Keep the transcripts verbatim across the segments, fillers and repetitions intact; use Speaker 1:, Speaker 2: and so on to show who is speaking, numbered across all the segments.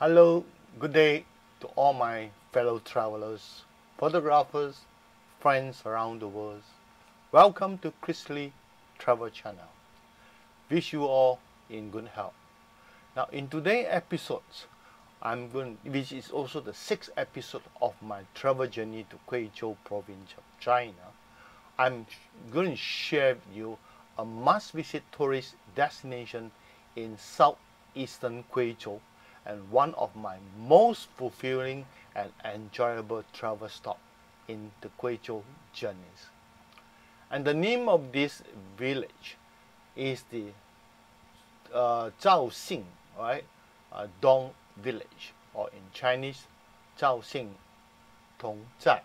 Speaker 1: Hello, good day to all my fellow travelers, photographers, friends around the world. Welcome to Chrisley Travel Channel. Wish you all in good health. Now, in today's episode, I'm going, which is also the sixth episode of my travel journey to Guizhou Province of China, I'm going to share with you a must-visit tourist destination in southeastern Guizhou, and one of my most fulfilling and enjoyable travel stops in the Guizhou journeys. And the name of this village is the uh, Zhaoxing, right? Uh, Dong Village, or in Chinese, Zhaoxing Dong Village.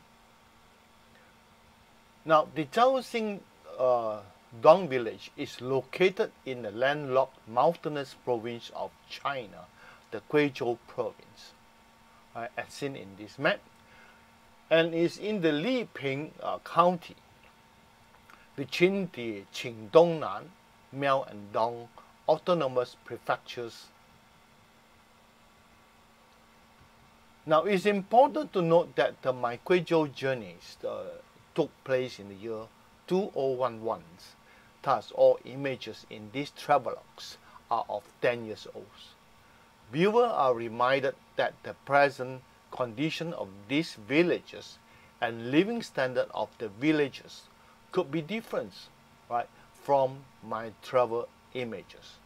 Speaker 1: Now, the Zhaoxing uh, Dong Village is located in the landlocked mountainous province of China, the Guizhou Province, uh, as seen in this map, and is in the Liping uh, County, between the Qingdongnan, Miao and Dong autonomous prefectures. Now, it's important to note that the my Guizhou journeys uh, took place in the year two thousand eleven. Thus, all images in these travelogues are of ten years old. Viewers are reminded that the present condition of these villages and living standard of the villages could be different, right, from my travel images.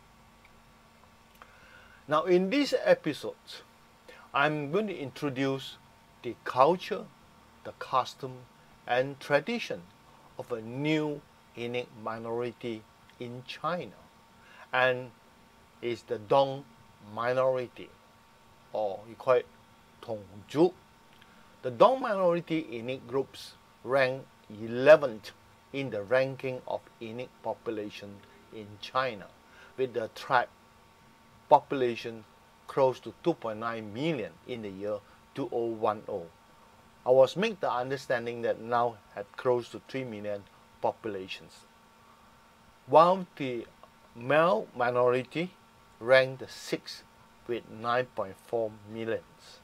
Speaker 1: Now, in this episode, I'm going to introduce the culture, the custom, and tradition of a new ethnic minority in China, and is the Dong minority, or you call it Tongzhu. The Dong minority ethnic groups rank eleventh in the ranking of ethnic population in China, with the tribe population close to two point nine million in the year two thousand ten. I was made the understanding that now have close to three million populations, while the Miao minority ranked the sixth with nine point four millions.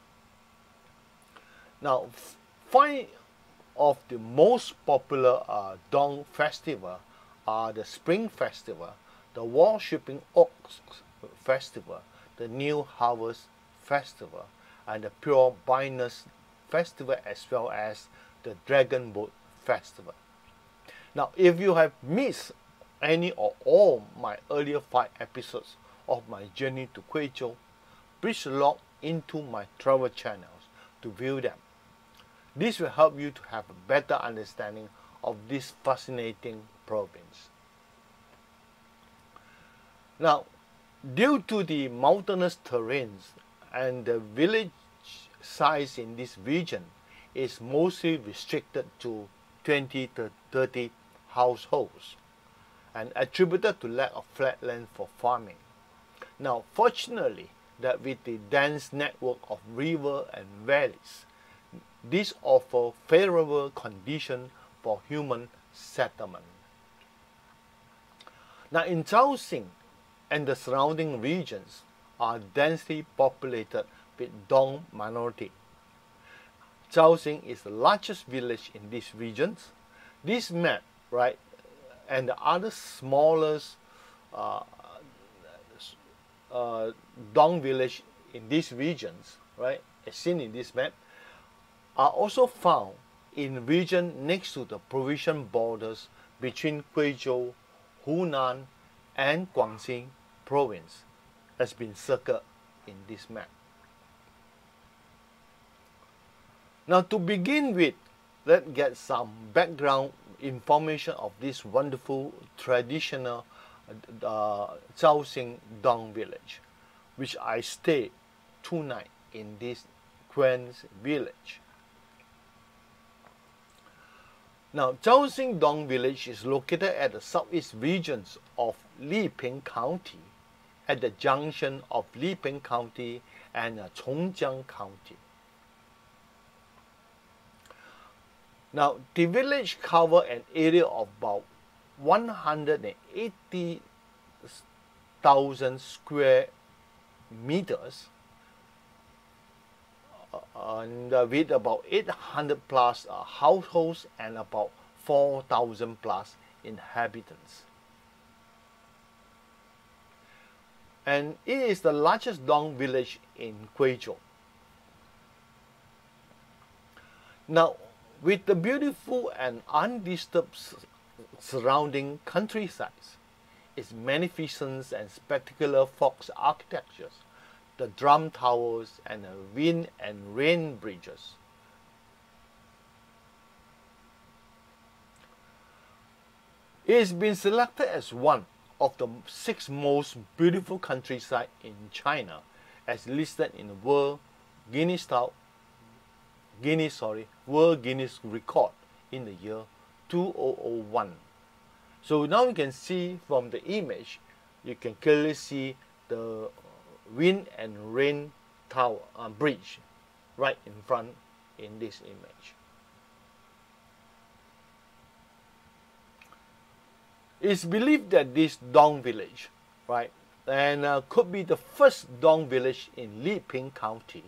Speaker 1: Now, five of the most popular uh, Dong festival are the Spring Festival, the Worshipping Oaks Festival, the New Harvest Festival, and the Pure Biness Festival, as well as the Dragon Boat Festival. Now, if you have missed any or all my earlier five episodes of my journey to Guizhou, please log into my travel channels to view them. This will help you to have a better understanding of this fascinating province. Now, due to the mountainous terrains and the village size in this region is mostly restricted to twenty to thirty households and attributed to lack of flat land for farming. Now, fortunately, that with the dense network of rivers and valleys, this offers favorable conditions for human settlement. Now, in Zhaoxing and the surrounding regions are densely populated with Dong minority. Zhaoxing is the largest village in these regions. This map, right, and the other smallest uh, uh, Dong village in these regions, right, as seen in this map, are also found in region next to the provincial borders between Guizhou, Hunan, and Guangxi province, has been circled in this map. Now, to begin with, let's get some background information of this wonderful traditional uh, Zhaoxing Dong Village, which I stayed two nights in this grand village. Now, Zhaoxing Dong Village is located at the southeast regions of Liping County, at the junction of Liping County and uh, Chongjiang County. Now, the village covers an area of about one hundred eighty thousand square meters, uh, and uh, with about eight hundred plus uh, households and about four thousand plus inhabitants. And it is the largest Dong village in Guizhou. Now, with the beautiful and undisturbed surrounding countrysides, its magnificent and spectacular fox architectures, the drum towers and the wind and rain bridges, it has been selected as one of the six most beautiful countryside in China, as listed in the World Guinness, Guinness, sorry, World Guinness Record in the year two thousand one. So now you can see from the image, you can clearly see the wind and rain tower uh, bridge right in front in this image. It's believed that this Dong village, right, and uh, could be the first Dong village in Liping County.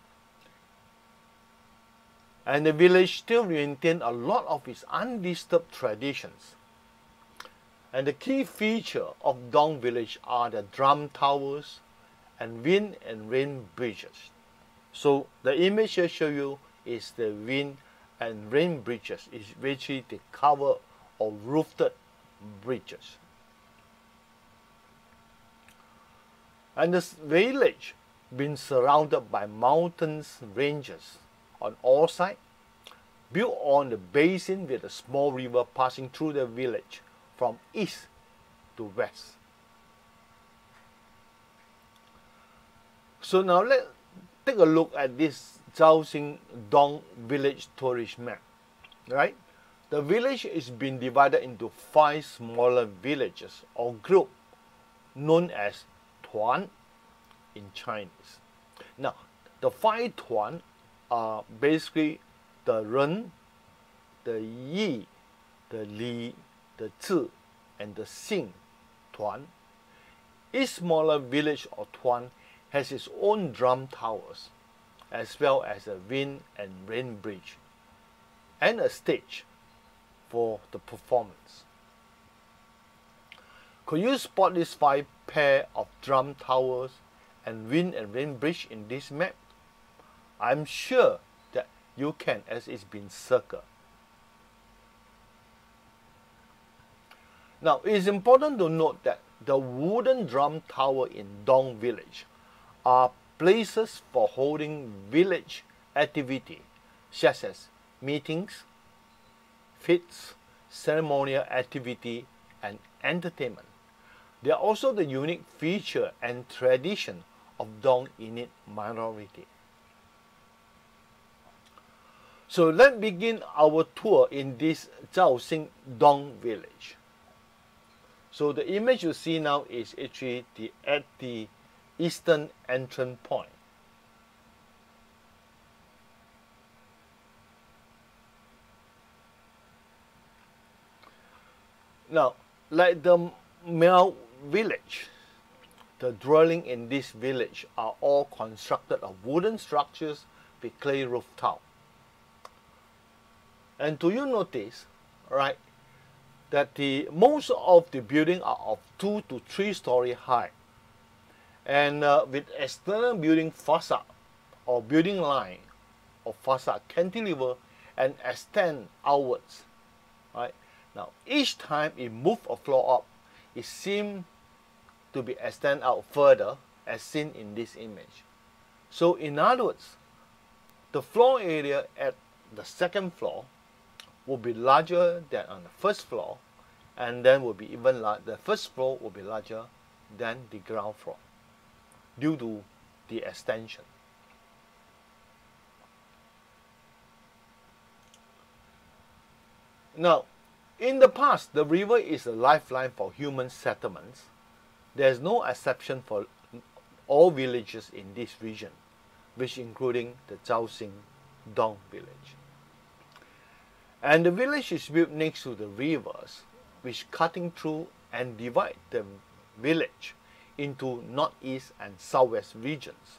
Speaker 1: And the village still maintains a lot of its undisturbed traditions. And the key feature of Dong village are the drum towers and wind and rain bridges. So the image here show you is the wind and rain bridges. It's basically the covered or roofed bridges. And this village been surrounded by mountains ranges on all sides, built on the basin with a small river passing through the village from east to west. So now let's take a look at this Zhaoxing Dong Village tourist map. Right? The village is being divided into five smaller villages or groups known as Tuan in Chinese. Now, the five Tuan are basically the Ren, the Yi, the Li, the Zi, and the Xing Tuan. Each smaller village or Tuan has its own drum towers, as well as a wind and rain bridge, and a stage for the performance. Could you spot these five pair of drum towers and wind and rain bridge in this map? I'm sure that you can, as it's been circled. Now, it is important to note that the wooden drum tower in Dong village are places for holding village activity such as meetings, feasts, ceremonial activity, and entertainment. They are also the unique feature and tradition of Dong Inuit minority. So let's begin our tour in this Zhaoxing Dong village. So the image you see now is actually the, at the eastern entrance point. Now, like the Miao village, the dwelling in this village are all constructed of wooden structures with clay roof top. And do you notice, right, that the most of the building are of two to three story high, and uh, with external building facade or building line of facade cantilever and extend outwards, right? Now, each time it move a floor up, it seems to be extend out further, as seen in this image. So, in other words, the floor area at the second floor will be larger than on the first floor, and then will be even larger. The first floor will be larger than the ground floor due to the extension. Now, in the past, the river is a lifeline for human settlements. There is no exception for all villages in this region, which including the Zhaoxing Dong village. And the village is built next to the rivers, which cutting through and divide the village into northeast and southwest regions.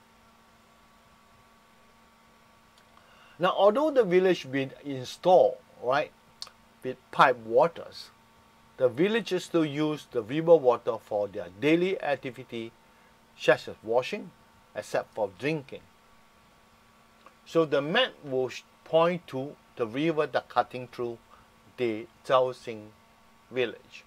Speaker 1: Now, although the village been installed, right, with pipe waters, the villagers still use the river water for their daily activity, such as washing, except for drinking. So the map will point to the river that cutting through the Zhaoxing village.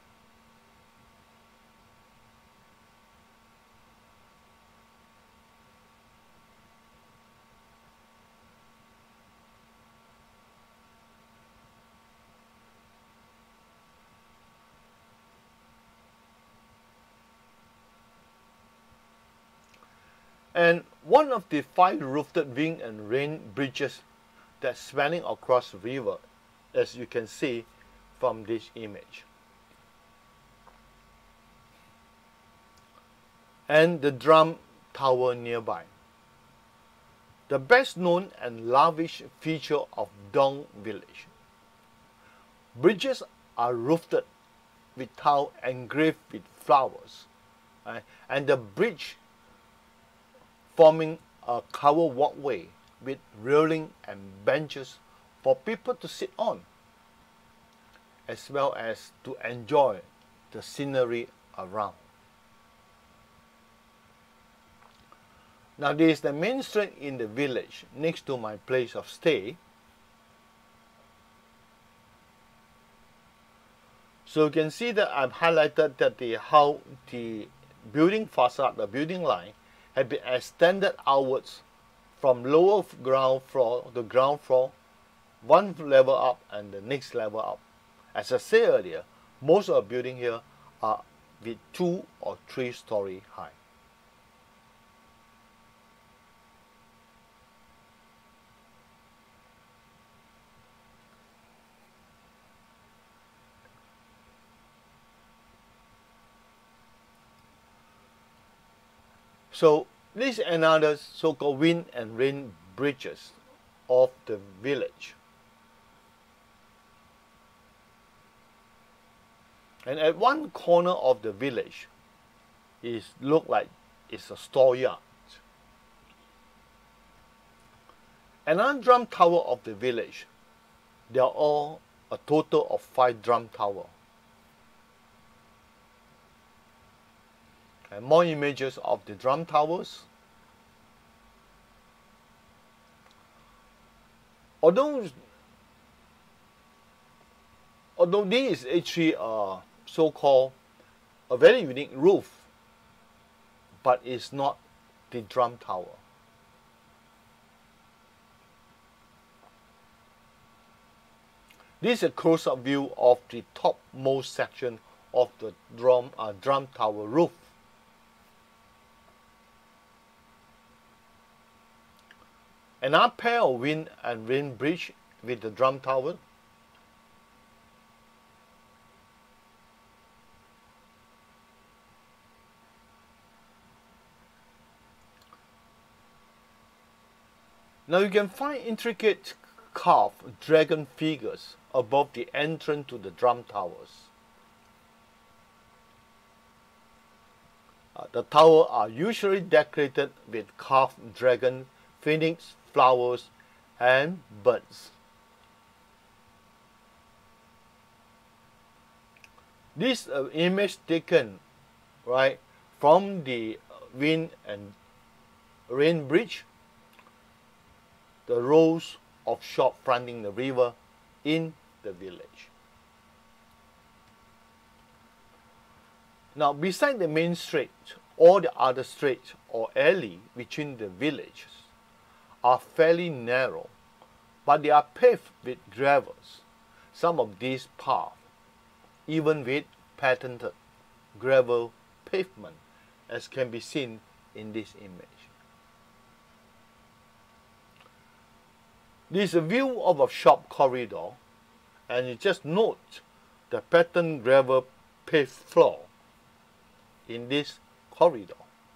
Speaker 1: And one of the five roofed wind and rain bridges that's spanning across the river, as you can see from this image. And the drum tower nearby. The best known and lavish feature of Dong Village. Bridges are roofed with tile engraved with flowers, right? And the bridge forming a covered walkway with railing and benches for people to sit on, as well as to enjoy the scenery around. Now, this is the main street in the village next to my place of stay. So you can see that I've highlighted that the how the building facade, the building line, had been extended outwards from lower ground floor to ground floor, one level up and the next level up. As I said earlier, most of the buildings here are with two or three story high. So this is another so-called wind and rain bridges of the village. And at one corner of the village is look like it's a storeyard. Another drum tower of the village. There are all a total of five drum towers. And more images of the drum towers. Although, although this is actually a so-called a very unique roof, but it's not the drum tower. This is a close-up view of the topmost section of the drum, uh, drum tower roof. Another pair of wind and rain bridge with the drum tower. Now you can find intricate carved dragon figures above the entrance to the drum towers. Uh, the towers are usually decorated with carved dragon, phoenix, flowers, and birds. This uh, image taken right from the wind and rain bridge, the rows of shops fronting the river in the village. Now, beside the main street, all the other streets or alley between the villages are fairly narrow, but they are paved with gravels. Some of these paths, even with patented gravel pavement, as can be seen in this image. This is a view of a shop corridor, and you just note the patterned gravel paved floor in this corridor.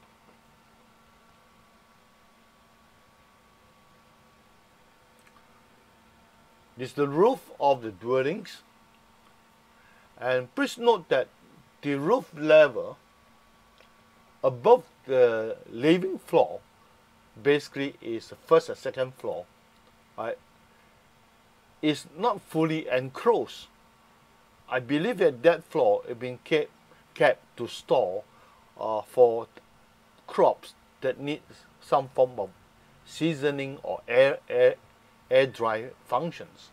Speaker 1: This is the roof of the dwellings, and please note that the roof level above the living floor basically is the first and second floor, right? Is not fully enclosed. I believe that that floor is being kept kept to store uh, for crops that need some form of seasoning or air air air dry functions.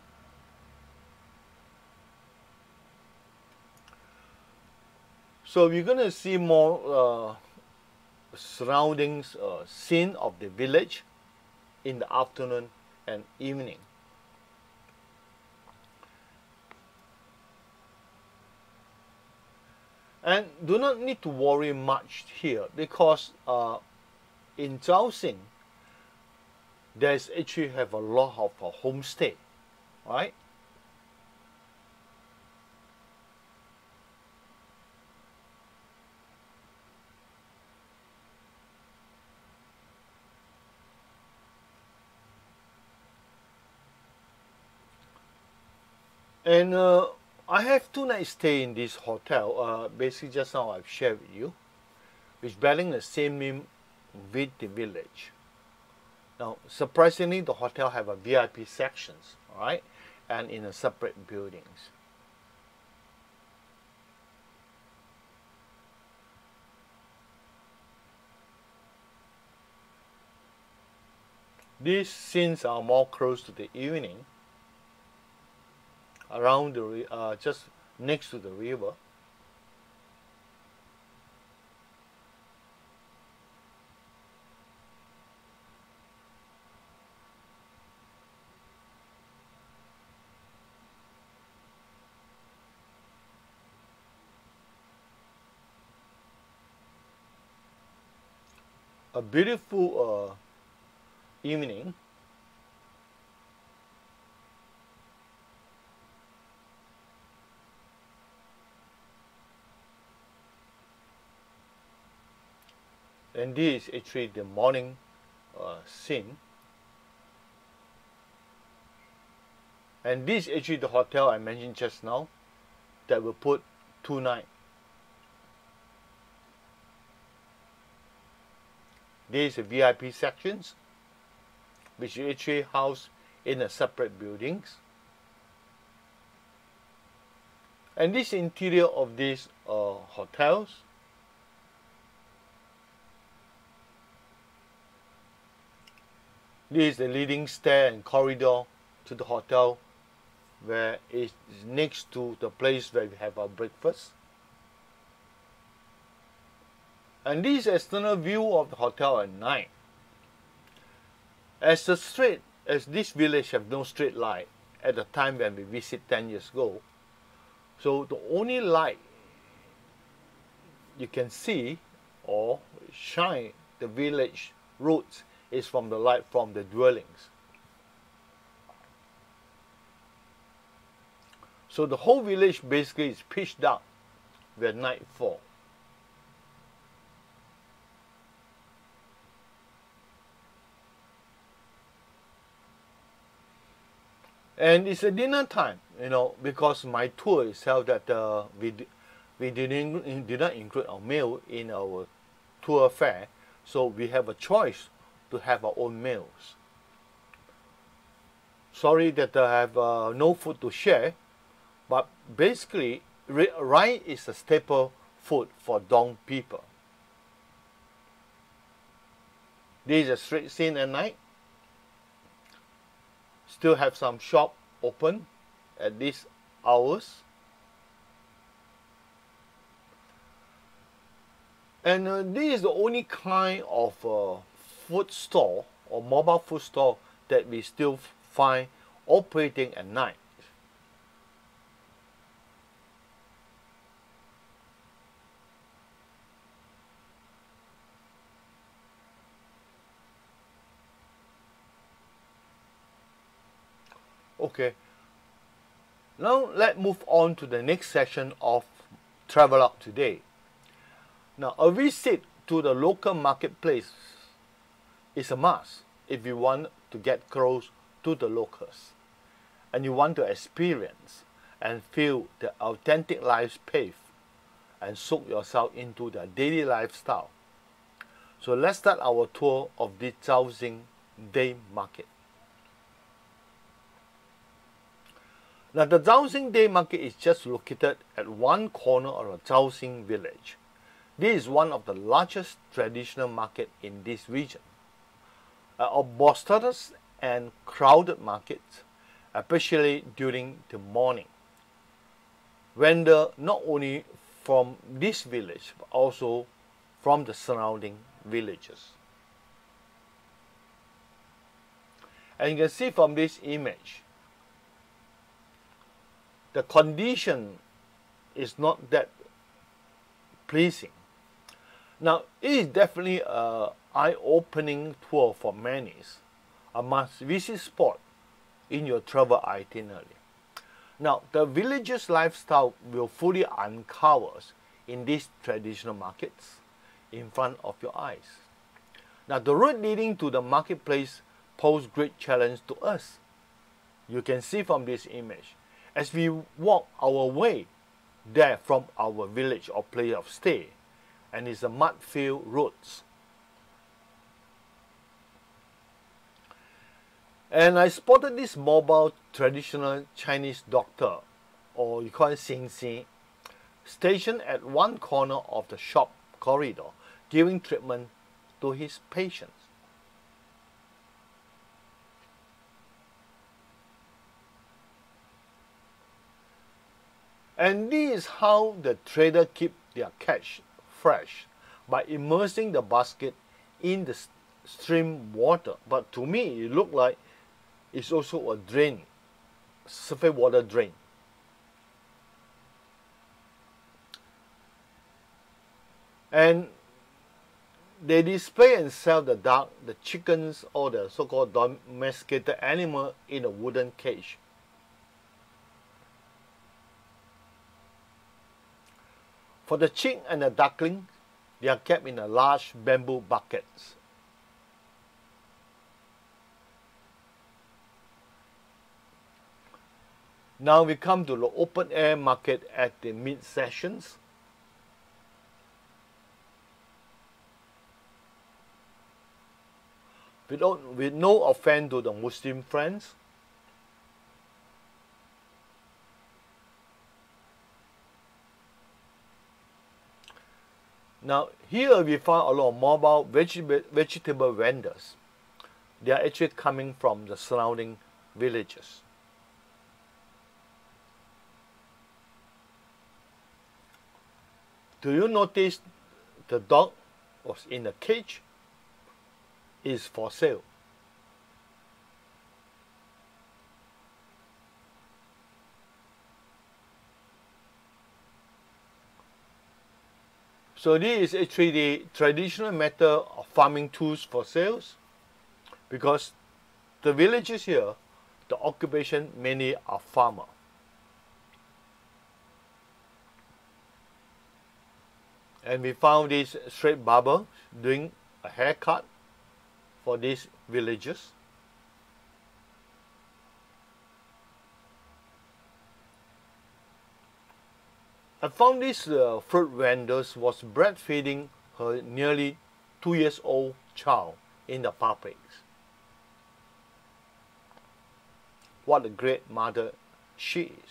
Speaker 1: So we're going to see more uh, surroundings uh, scene of the village in the afternoon and evening. And do not need to worry much here because uh, in Zhaoxing there's actually have a lot of uh, homestay, right? And uh, I have two nights stay in this hotel. Uh, basically, just now I've shared with you, which bearing the same name with the village. Now, surprisingly, the hotel have a V I P sections, all right, and in a separate buildings. These scenes are more close to the evening, around the uh, just next to the river. A beautiful uh, evening. And this is actually the morning uh, scene. And this is actually the hotel I mentioned just now that will put two nights. These are V I P sections, which is actually housed in a separate buildings. And this interior of these uh, hotels this is the leading stair and corridor to the hotel, where it's next to the place where we have our breakfast. And this external view of the hotel at night. As the street, as this village have no street light at the time when we visit ten years ago, so the only light you can see or shine the village roads is from the light from the dwellings. So the whole village basically is pitch dark when night falls. And it's a dinner time, you know, because my tour itself that uh, we we didn't did not include our meal in our tour fare, so we have a choice to have our own meals. Sorry that I have uh, no food to share, but basically rice is a staple food for Dong people. This is a street scene at night. Still have some shop open at these hours. And uh, this is the only kind of uh, food store or mobile food store that we still find operating at night. Okay, now let's move on to the next section of Travelog today. Now, a visit to the local marketplace is a must if you want to get close to the locals and you want to experience and feel the authentic life's pace and soak yourself into their daily lifestyle So let's start our tour of the Zhaoxing Day Market. Now the Zhaoxing Day Market is just located at one corner of the Zhaoxing Village. This is one of the largest traditional market in this region. A boisterous and crowded market, especially during the morning. Vendors not only from this village but also from the surrounding villages. And you can see from this image, the condition is not that pleasing. Now, it is definitely an eye-opening tour for many, a must-visit spot in your travel itinerary. Now, the village's lifestyle will fully uncover in these traditional markets in front of your eyes. Now, the road leading to the marketplace poses great challenge to us. You can see from this image, as we walk our way there from our village or place of stay, and it's a mud-filled roads. And I spotted this mobile traditional Chinese doctor, or you call it Xing Xing, stationed at one corner of the shop corridor, giving treatment to his patients. And this is how the trader keep their catch fresh, by immersing the basket in the stream water. But to me, it looked like it's also a drain, surface water drain. And they display and sell the duck, the chickens, or the so-called domesticated animal in a wooden cage. For the chick and the duckling, they are kept in a large bamboo buckets. Now we come to the open air market at the mid sessions. With no, with no offense to the Muslim friends, now here we found a lot of mobile vegetable, vegetable vendors. They are actually coming from the surrounding villages. Do you notice the dog was in a cage? Is for sale. So this is actually the traditional method of farming tools for sales, because the villages here, the occupation mainly are farmer. And we found this straight barber doing a haircut for these villagers. I found this uh, fruit vendors was breastfeeding her nearly two years old child in the publics. What a great mother she is.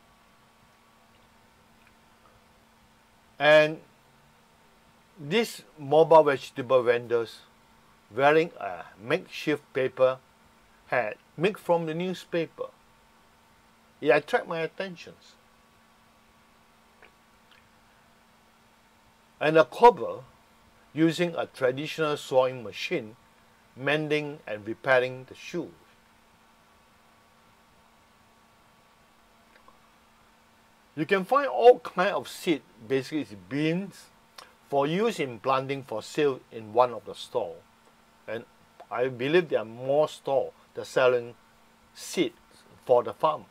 Speaker 1: And these mobile vegetable vendors wearing a makeshift paper hat made from the newspaper. It attracted my attention. And a cobbler using a traditional sewing machine, mending and repairing the shoes. You can find all kinds of seed, basically it's beans, for use in planting for sale in one of the stores. And I believe there are more stores that are selling seeds for the farm.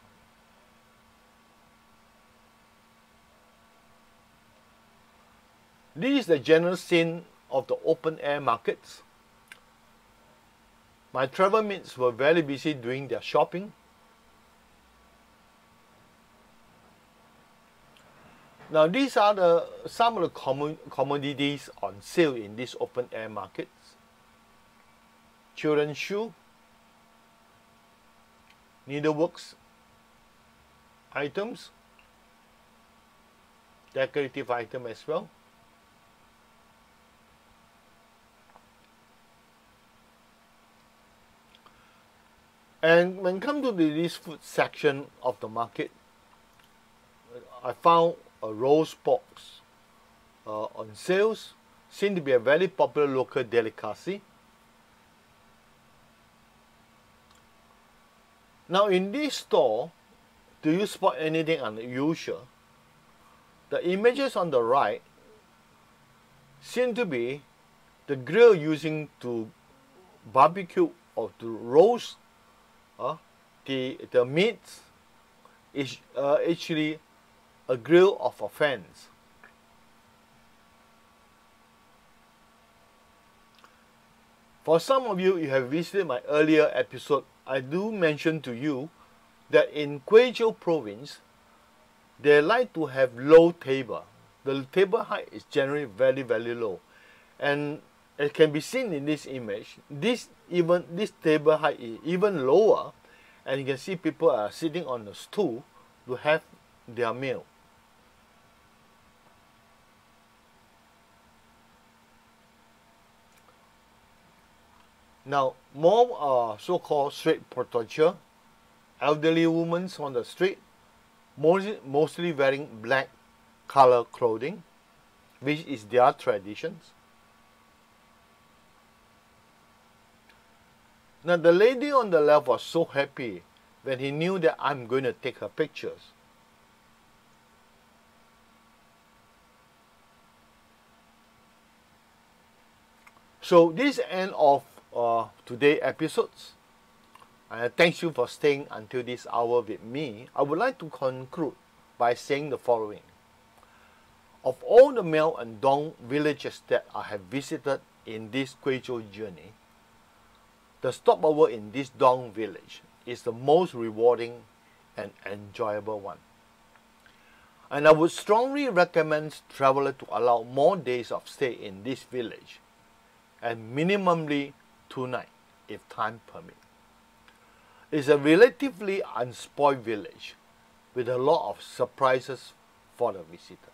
Speaker 1: This is the general scene of the open air markets. My travel mates were very busy doing their shopping. Now these are the some of the common commodities on sale in these open air markets. Children's shoe, needleworks items, decorative item as well. And when it comes to the, this food section of the market, I found a roast pork uh, on sales. Seems to be a very popular local delicacy. Now in this store, do you spot anything unusual? The images on the right seem to be the grill using to barbecue or to roast uh, the, the meats is uh, actually a grill of a fence. For some of you, you have visited my earlier episode, I do mention to you that in Guizhou Province, they like to have low table. The table height is generally very, very low. And it can be seen in this image, this even this table height is even lower, and you can see people are sitting on the stool to have their meal. Now, more uh, so-called street protector, elderly women on the street, mostly, mostly wearing black color clothing, which is their traditions. Now, the lady on the left was so happy when he knew that I'm going to take her pictures. So, this is the end of uh, today's episodes. Uh, thank you for staying until this hour with me. I would like to conclude by saying the following. Of all the Miao and Dong villages that I have visited in this Guizhou journey, the stopover in this Dong village is the most rewarding and enjoyable one. And I would strongly recommend travelers to allow more days of stay in this village, and minimally two nights if time permits. It's a relatively unspoiled village with a lot of surprises for the visitor.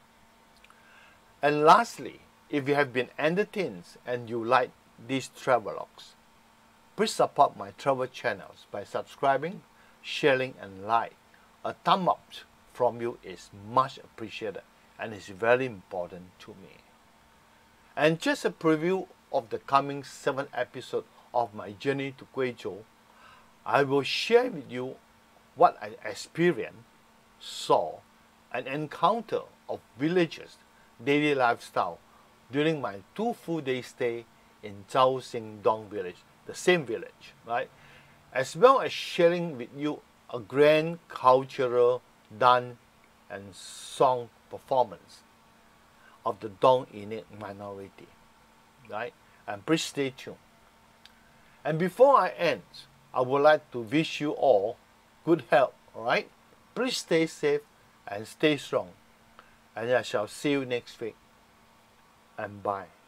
Speaker 1: And lastly, if you have been entertained and you like these travelogues, please support my travel channels by subscribing, sharing and like. A thumb up from you is much appreciated and is very important to me. And just a preview of the coming seven episodes of my journey to Guizhou, I will share with you what I experienced, saw, and encountered of villagers' daily lifestyle during my two full day stay in Zhaoxing Dong Village, the same village, right? As well as sharing with you a grand cultural dance and song performance of the Dong ethnic minority, right? And please stay tuned. And before I end, I would like to wish you all good health, alright? Please stay safe and stay strong. And I shall see you next week. And bye.